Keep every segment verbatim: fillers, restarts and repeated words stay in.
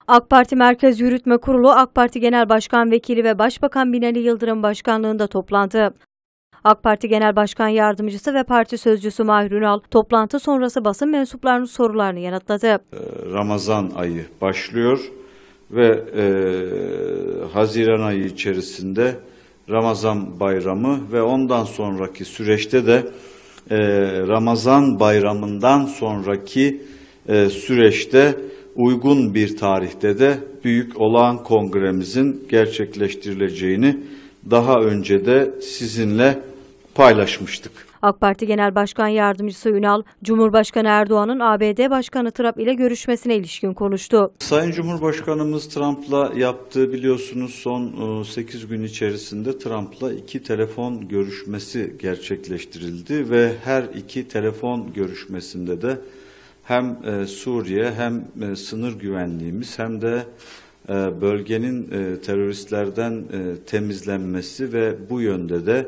AK Parti Merkez Yürütme Kurulu, AK Parti Genel Başkan Vekili ve Başbakan Binali Yıldırım başkanlığında toplandı. AK Parti Genel Başkan Yardımcısı ve Parti Sözcüsü Mahir Ünal, toplantı sonrası basın mensuplarının sorularını yanıtladı. Ramazan ayı başlıyor ve e, Haziran ayı içerisinde Ramazan bayramı ve ondan sonraki süreçte de e, Ramazan bayramından sonraki e, süreçte uygun bir tarihte de büyük olağan kongremizin gerçekleştirileceğini daha önce de sizinle paylaşmıştık. AK Parti Genel Başkan Yardımcısı Ünal, Cumhurbaşkanı Erdoğan'ın A B D Başkanı Trump ile görüşmesine ilişkin konuştu. Sayın Cumhurbaşkanımız Trump'la yaptığı, biliyorsunuz, son sekiz gün içerisinde Trump'la iki telefon görüşmesi gerçekleştirildi ve her iki telefon görüşmesinde de hem Suriye hem sınır güvenliğimiz hem de bölgenin teröristlerden temizlenmesi ve bu yönde de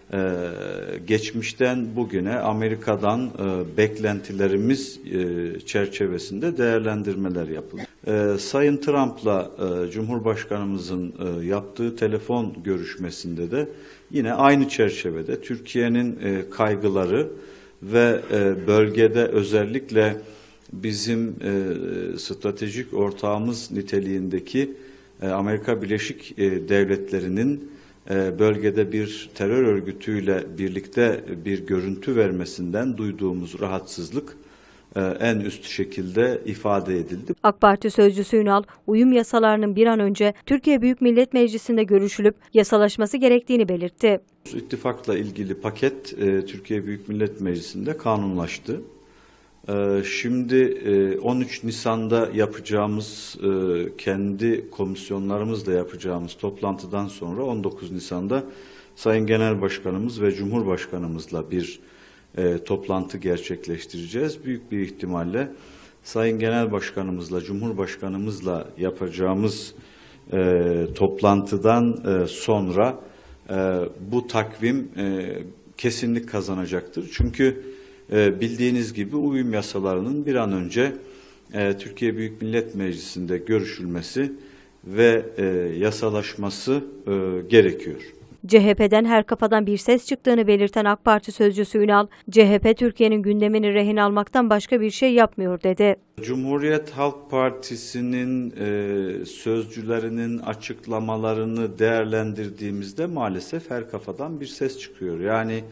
geçmişten bugüne Amerika'dan beklentilerimiz çerçevesinde değerlendirmeler yapıldı. Sayın Trump'la Cumhurbaşkanımızın yaptığı telefon görüşmesinde de yine aynı çerçevede Türkiye'nin kaygıları ve bölgede özellikle bizim stratejik ortağımız niteliğindeki Amerika Birleşik Devletleri'nin bölgede bir terör örgütüyle birlikte bir görüntü vermesinden duyduğumuz rahatsızlık en üst şekilde ifade edildi. AK Parti Sözcüsü Ünal, uyum yasalarının bir an önce Türkiye Büyük Millet Meclisi'nde görüşülüp yasalaşması gerektiğini belirtti. İttifakla ilgili paket Türkiye Büyük Millet Meclisi'nde kanunlaştı. Şimdi on üç Nisan'da yapacağımız, kendi komisyonlarımızla yapacağımız toplantıdan sonra on dokuz Nisan'da Sayın Genel Başkanımız ve Cumhurbaşkanımızla bir toplantı gerçekleştireceğiz. Büyük bir ihtimalle Sayın Genel Başkanımızla, Cumhurbaşkanımızla yapacağımız toplantıdan sonra bu takvim kesinlik kazanacaktır. Çünkü bildiğiniz gibi uyum yasalarının bir an önce Türkiye Büyük Millet Meclisi'nde görüşülmesi ve yasalaşması gerekiyor. C H P'den her kafadan bir ses çıktığını belirten AK Parti Sözcüsü Ünal, C H P Türkiye'nin gündemini rehin almaktan başka bir şey yapmıyor dedi. Cumhuriyet Halk Partisi'nin sözcülerinin açıklamalarını değerlendirdiğimizde maalesef her kafadan bir ses çıkıyor. Yani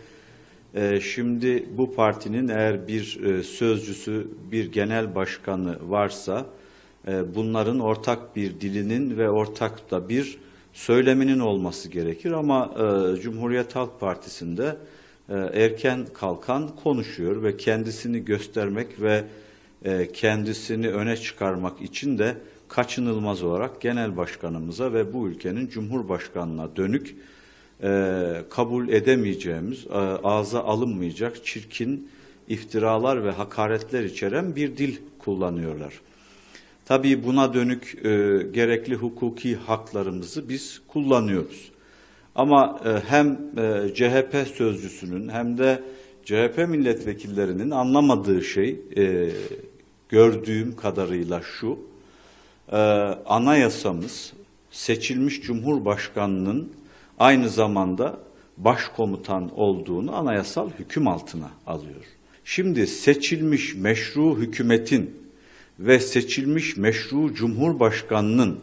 şimdi bu partinin eğer bir sözcüsü, bir genel başkanı varsa bunların ortak bir dilinin ve ortak da bir söyleminin olması gerekir. Ama Cumhuriyet Halk Partisi'nde erken kalkan konuşuyor ve kendisini göstermek ve kendisini öne çıkarmak için de kaçınılmaz olarak genel başkanımıza ve bu ülkenin Cumhurbaşkanına dönük Ee, kabul edemeyeceğimiz, e, ağza alınmayacak çirkin iftiralar ve hakaretler içeren bir dil kullanıyorlar. Tabii buna dönük e, gerekli hukuki haklarımızı biz kullanıyoruz. Ama e, hem e, C H P sözcüsünün hem de C H P milletvekillerinin anlamadığı şey, e, gördüğüm kadarıyla şu, e, anayasamız seçilmiş Cumhurbaşkanının aynı zamanda başkomutan olduğunu anayasal hüküm altına alıyor. Şimdi seçilmiş meşru hükümetin ve seçilmiş meşru Cumhurbaşkanının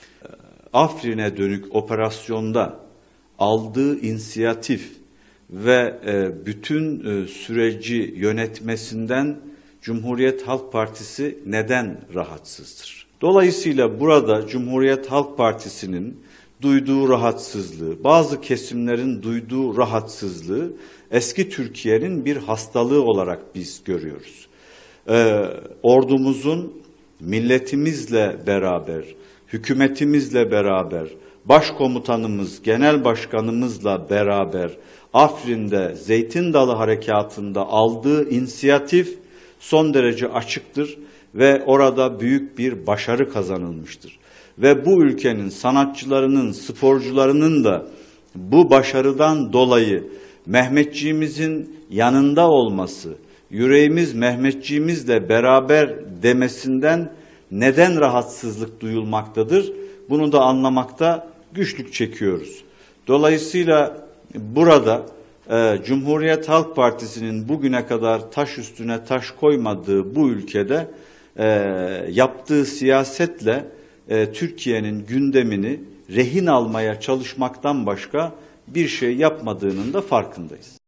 Afrin'e dönük operasyonda aldığı inisiyatif ve bütün süreci yönetmesinden Cumhuriyet Halk Partisi neden rahatsızdır? Dolayısıyla burada Cumhuriyet Halk Partisi'nin duyduğu rahatsızlığı, bazı kesimlerin duyduğu rahatsızlığı eski Türkiye'nin bir hastalığı olarak biz görüyoruz. Ee, ordumuzun milletimizle beraber, hükümetimizle beraber, başkomutanımız, genel başkanımızla beraber Afrin'de Zeytin Dalı Harekatı'nda aldığı inisiyatif son derece açıktır ve orada büyük bir başarı kazanılmıştır. Ve bu ülkenin sanatçılarının, sporcularının da bu başarıdan dolayı Mehmetçiğimizin yanında olması, yüreğimiz Mehmetçiğimizle beraber demesinden neden rahatsızlık duyulmaktadır? Bunu da anlamakta güçlük çekiyoruz. Dolayısıyla burada e, Cumhuriyet Halk Partisi'nin bugüne kadar taş üstüne taş koymadığı bu ülkede e, yaptığı siyasetle e, Türkiye'nin gündemini rehin almaya çalışmaktan başka bir şey yapmadığının da farkındayız.